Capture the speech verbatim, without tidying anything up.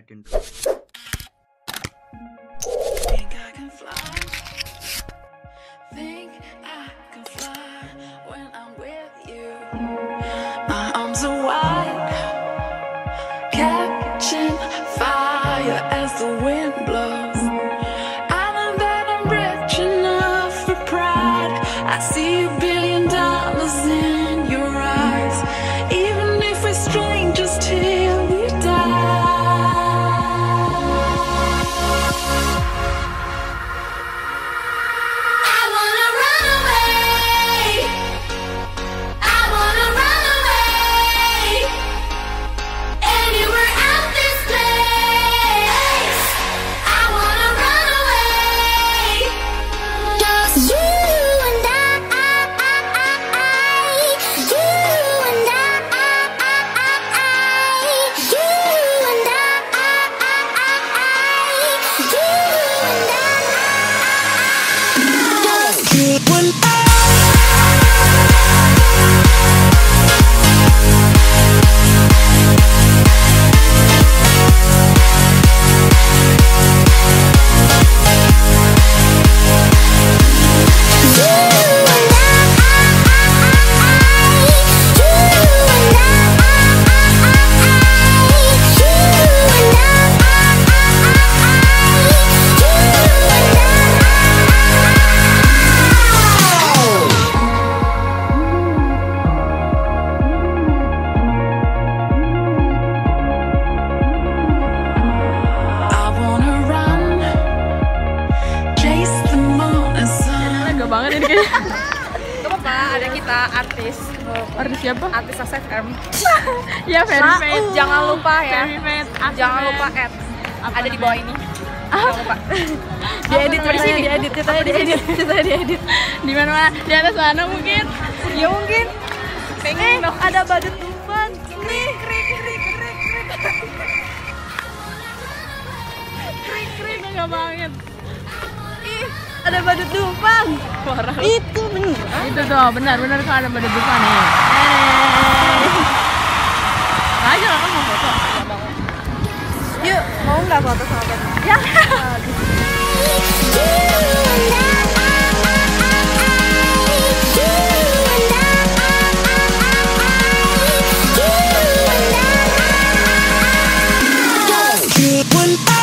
didn't. Think I can fly. Think I can fly when I'm with you. My arms are wide, catching fire as the wind blows. I know that I'm rich enough for pride. I see a billion dollars in your eyes, even if we're strangers till we die. Banget ini kayaknya. Gak apa-apa, ada kita artis. Artis siapa? Artis S F M. Ya, verified. Jangan lupa ya. Verified. Jangan lupa add. Ada di bawah ini. Jangan lupa. Diedit di sini, diedit, kita diedit, kita diedit. Di mana-mana? Di atas mana mungkin? Ya mungkin. Pengen dong. Ada badut tufan. Nih, krik krik krik krik. Krik krik enggak banget. Ih, ada badut tufan. Parah. Itu bener. Itu tuh, benar-benar kalau ada badut tufan nih. Ayo lah, mau foto. Yuk, mau nggak foto sama badut? Ya. When